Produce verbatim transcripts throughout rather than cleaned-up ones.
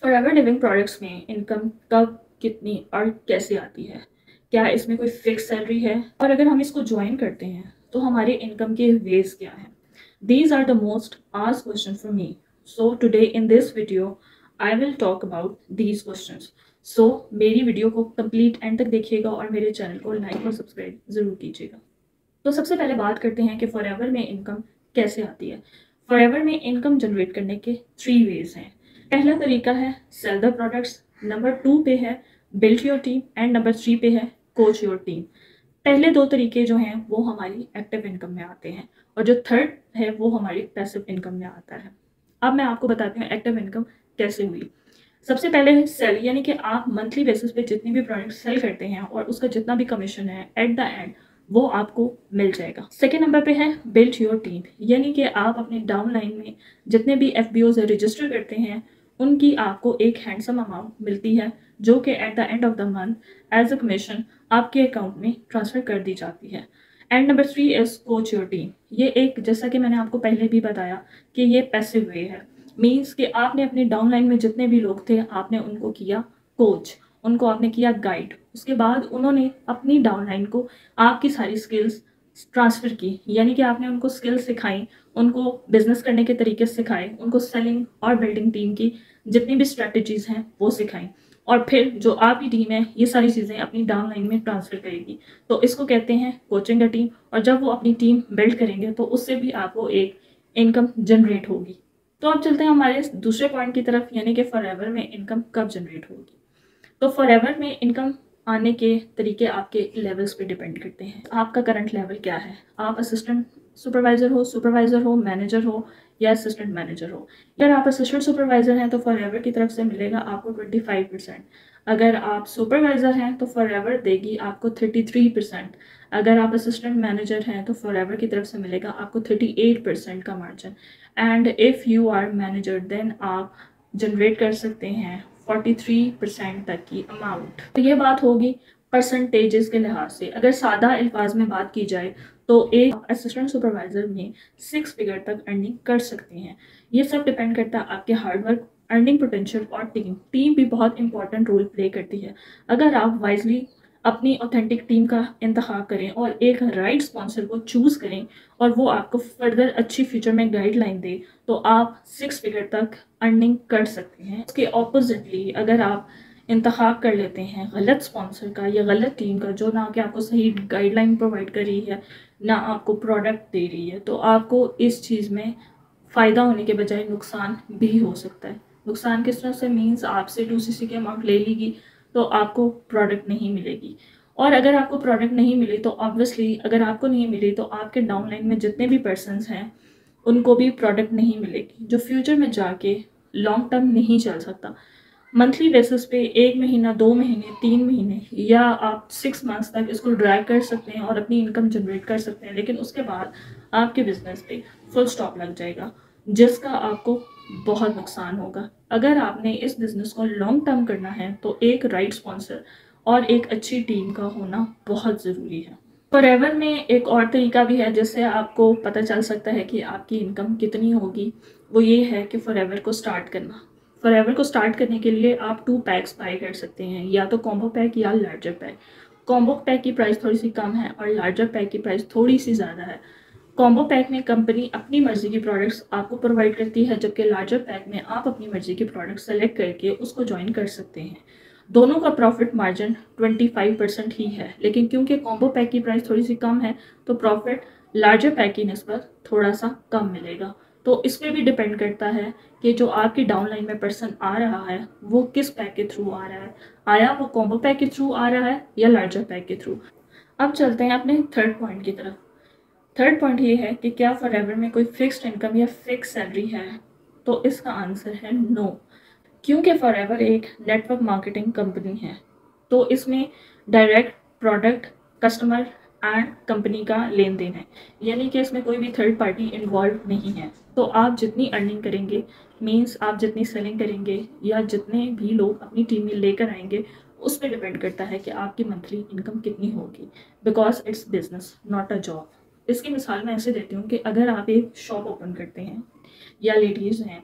Forever living products में income कब, कितनी और कैसे आती है? क्या इसमें कोई फिक्स सैलरी है? और अगर हम इसको ज्वाइन करते हैं तो हमारे इनकम के वेज क्या हैं? These are the most asked questions for me. So today in this video, I will talk about these questions. So मेरी वीडियो को कंप्लीट एंड तक देखिएगा और मेरे चैनल को लाइक और सब्सक्राइब ज़रूर कीजिएगा। तो सबसे पहले बात करते हैं कि फॉरएवर में इनकम कैसे आती है। फॉरएवर में इनकम जनरेट करने के थ्री वेज हैं। पहला तरीका है sell the products, number two पे है build your team and number three पे है कोच योर टीम। पहले दो तरीके जो हैं वो हमारी एक्टिव इनकम में आते हैं और जो थर्ड है वो हमारी पैसिव इनकम में आता है। अब मैं आपको बताती हूँ एक्टिव इनकम कैसे हुई। सबसे पहले सेल, यानी कि आप मंथली बेसिस पे जितनी भी प्रोडक्ट सेल करते हैं और उसका जितना भी कमीशन है एट द एंड वो आपको मिल जाएगा। सेकेंड नंबर पे है बिल्ड योर टीम, यानी कि आप अपने डाउन लाइन में जितने भी एफ बी ओज रजिस्टर करते हैं उनकी आपको एक हैंडसम अमाउंट मिलती है जो कि at the end of the month as a commission आपके अकाउंट में ट्रांसफ़र कर दी जाती है। And number three is coach your team. ये एक, जैसा कि मैंने आपको पहले भी बताया कि ये पैसिव वे है। मीन्स कि आपने अपने डाउन लाइन में जितने भी लोग थे आपने उनको किया कोच, उनको आपने किया गाइड, उसके बाद उन्होंने अपनी डाउन लाइन को आपकी सारी स्किल्स ट्रांसफ़र की, यानी कि आपने उनको स्किल्स सिखाई, उनको बिजनेस करने के तरीके सिखाए, उनको सेलिंग और बिल्डिंग टीम की जितनी भी स्ट्रेटजीज़ हैं वो सिखाई और फिर जो आपकी टीम है ये सारी चीज़ें अपनी डाउन लाइन में ट्रांसफ़र करेगी। तो इसको कहते हैं कोचिंग द टीम। और जब वो अपनी टीम बिल्ड करेंगे तो उससे भी आपको एक इनकम जनरेट होगी। तो अब चलते हैं हमारे दूसरे पॉइंट की तरफ, यानी कि फॉरएवर में इनकम कब जनरेट होगी। तो फॉरएवर में इनकम आने के तरीके आपके लेवल्स पे डिपेंड करते हैं। आपका करंट लेवल क्या है? आप असिस्टेंट सुपरवाइज़र हो, सुपरवाइज़र हो, मैनेजर हो या असिस्टेंट मैनेजर हो। अगर आप असिस्टेंट सुपरवाइज़र हैं तो फॉरएवर की तरफ से मिलेगा आपको ट्वेंटी फाइव परसेंट। अगर आप सुपरवाइज़र हैं तो फॉरएवर देगी आपको थर्टी थ्री परसेंट। अगर आप असिस्टेंट मैनेजर हैं तो फॉरएवर की तरफ से मिलेगा आपको थर्टी एट परसेंट का margin. And if you are manager then आप जनरेट कर सकते हैं फोर्टी थ्री परसेंट तक की अमाउंट। तो ये बात होगी परसेंटेजेस के लिहाज से। अगर सादा अल्फाज में बात की जाए तो एक असिस्टेंट सुपरवाइज़र में सिक्स फिगर तक अर्निंग कर सकते हैं। ये सब डिपेंड करता है आपके हार्डवर्क, अर्निंग पोटेंशियल और टीम। टीम भी बहुत इंपॉर्टेंट रोल प्ले करती है। अगर आप वाइजली अपनी ऑथेंटिक टीम का इंतखाब करें और एक राइट स्पॉन्सर को चूज़ करें और वो आपको फर्दर अच्छी फ्यूचर में गाइडलाइन दे तो आप सिक्स फिगर तक अर्निंग कर सकते हैं। उसके ऑपोजिटली अगर आप इंतखाब कर लेते हैं गलत स्पॉन्सर का या गलत टीम का जो ना कि आपको सही गाइडलाइन प्रोवाइड कर रही है ना आपको प्रोडक्ट दे रही है, तो आपको इस चीज़ में फ़ायदा होने के बजाय नुकसान भी हो सकता है। नुकसान किस तरह से? मीन्स आपसे टू सी सी की अमाउंट ले लेगी तो आपको प्रोडक्ट नहीं मिलेगी, और अगर आपको प्रोडक्ट नहीं मिली तो ऑब्वियसली अगर आपको नहीं मिली तो आपके डाउन लाइन में जितने भी पर्सन्स हैं उनको भी प्रोडक्ट नहीं मिलेगी, जो फ्यूचर में जाके लॉन्ग टर्म नहीं चल सकता। मंथली बेसिस पे एक महीना, दो महीने, तीन महीने या आप सिक्स मंथ्स तक इसको ड्रैग कर सकते हैं और अपनी इनकम जनरेट कर सकते हैं, लेकिन उसके बाद आपके बिजनेस पे फुल स्टॉप लग जाएगा जिसका आपको बहुत नुकसान होगा। अगर आपने इस बिज़नेस को लॉन्ग टर्म करना है तो एक राइट स्पॉन्सर और एक अच्छी टीम का होना बहुत ज़रूरी है। फॉरएवर में एक और तरीका भी है जिससे आपको पता चल सकता है कि आपकी इनकम कितनी होगी। वो ये है कि फॉरएवर को स्टार्ट करना। फॉरएवर को स्टार्ट करने के लिए आप टू पैक्स बाय कर सकते हैं, या तो कॉम्बो पैक या लार्जर पैक। कॉम्बो पैक की प्राइस थोड़ी सी कम है और लार्जर पैक की प्राइस थोड़ी सी ज़्यादा है। कॉम्बो पैक में कंपनी अपनी मर्ज़ी की प्रोडक्ट्स आपको प्रोवाइड करती है, जबकि लार्जर पैक में आप अपनी मर्ज़ी की प्रोडक्ट सेलेक्ट करके उसको ज्वाइन कर सकते हैं। दोनों का profit margin twenty five percent ही है, लेकिन क्योंकि कॉम्बो पैक की प्राइस थोड़ी सी कम है तो प्रॉफिट लार्जर पैक की निस्बत थोड़ा सा कम मिलेगा। तो इस पर भी डिपेंड करता है कि जो आपकी डाउन लाइन में पर्सन आ रहा है वो किस पैक के थ्रू आ रहा है, आया वो कॉम्बो पैक के थ्रू आ रहा है या लार्जर पैक के थ्रू। अब चलते हैं अपने थर्ड पॉइंट की तरफ। थर्ड पॉइंट ये है कि क्या फॉरएवर में कोई फिक्स्ड इनकम या फिक्स सैलरी है? तो इसका आंसर है नो, क्योंकि फॉरएवर एक नेटवर्क मार्केटिंग कंपनी है तो इसमें direct product, customer and company का लेन देन है, यानी कि इसमें कोई भी थर्ड पार्टी इन्वॉल्व नहीं है। तो आप जितनी अर्निंग करेंगे, मींस आप जितनी सेलिंग करेंगे या जितने भी लोग अपनी टीम में लेकर आएंगे उस पर डिपेंड करता है कि आपकी मंथली इनकम कितनी होगी, because it's business not a job. इसकी मिसाल मैं ऐसे देती हूँ कि अगर आप एक शॉप ओपन करते हैं या लेडीज़ हैं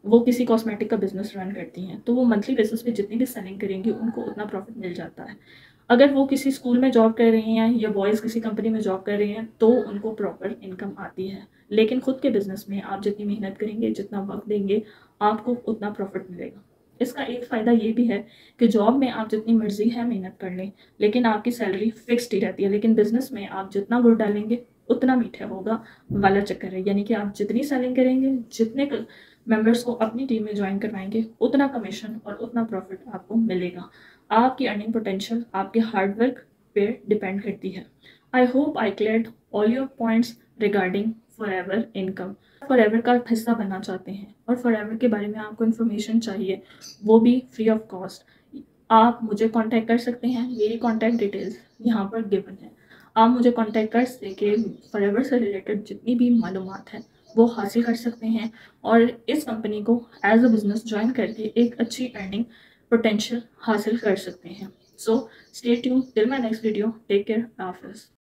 वो किसी कॉस्मेटिक का बिजनेस रन करती हैं, तो वो मंथली बेसिस पे जितनी भी सेलिंग करेंगी उनको उतना प्रॉफिट मिल जाता है। अगर वो किसी स्कूल में जॉब कर रही हैं या बॉयज़ किसी कंपनी में जॉब कर रही हैं तो उनको प्रॉपर इनकम आती है। लेकिन खुद के बिजनेस में आप जितनी मेहनत करेंगे, जितना वक्त देंगे, आपको उतना प्रॉफिट मिलेगा। इसका एक फ़ायदा ये भी है कि जॉब में आप जितनी मर्जी है मेहनत कर लें, लेकिन आपकी सैलरी फिक्स्ड ही रहती है। लेकिन बिजनेस में आप जितना गुड़ डालेंगे उतना मीठा होगा वाला चक्कर है। यानी कि आप जितनी सेलिंग करेंगे, जितने मेंबर्स को अपनी टीम में ज्वाइन करवाएंगे, उतना कमीशन और उतना प्रॉफिट आपको मिलेगा। आपकी अर्निंग पोटेंशियल आपके हार्डवर्क पे डिपेंड करती है। I hope I cleared all your points regarding forever income. Forever का हिस्सा बनना चाहते हैं और फॉरएवर के बारे में आपको इन्फॉर्मेशन चाहिए, वो भी फ्री ऑफ कॉस्ट, आप मुझे कांटेक्ट कर सकते हैं। मेरी कांटेक्ट डिटेल्स यहाँ पर गिवन है। आप मुझे कांटेक्ट कर सके फॉरएवर से रिलेटेड जितनी भी मालूमात है वो हासिल कर सकते हैं और इस कंपनी को एज अ बिज़नेस ज्वाइन करके एक अच्छी अर्निंग पोटेंशियल हासिल कर सकते हैं। So stay tune till my next video. Take care, हाफिज़।